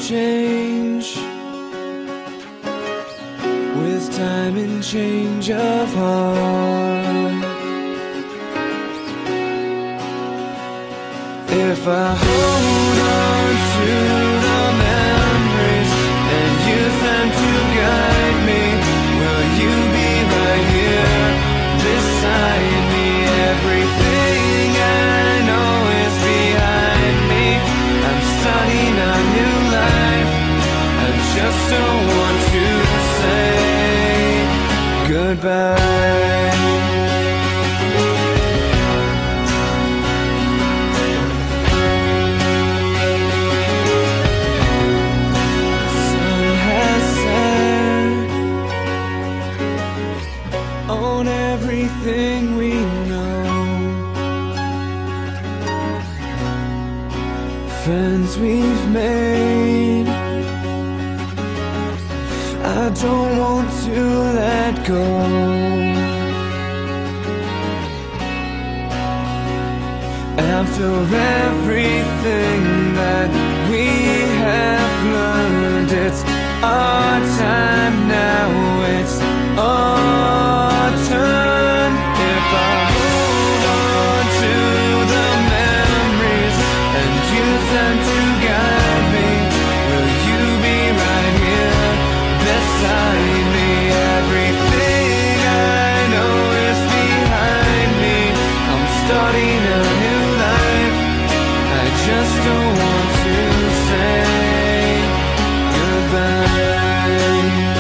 change with time and change of heart. If I hold on to the memories and use them to guide me, will you be right here beside me? Everything I know is behind me. I'm starting a new life. I just don't want to say goodbye. On everything we know, friends we've made, I don't want to let go. After everything that we have learned, it's our time now, it's our turn. If I hold on to the memories and use them to guide me, will you be right here beside me? Everything I know is behind me. I'm starting a new life. I just don't want to say goodbye.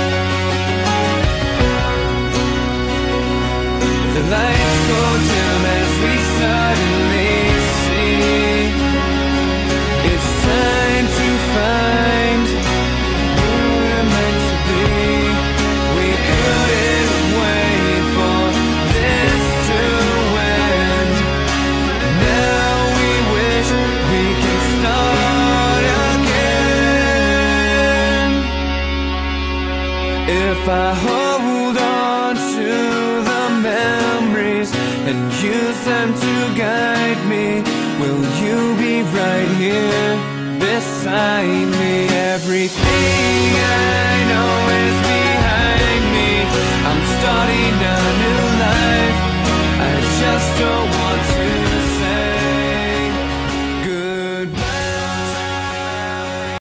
The lights go dim as we suddenly see it's time to find who we're meant to be. We couldn't wait for this to end. Now we wish we can start again. If I hold on to the memories and use them to guide me, will you be right here beside me? Everything I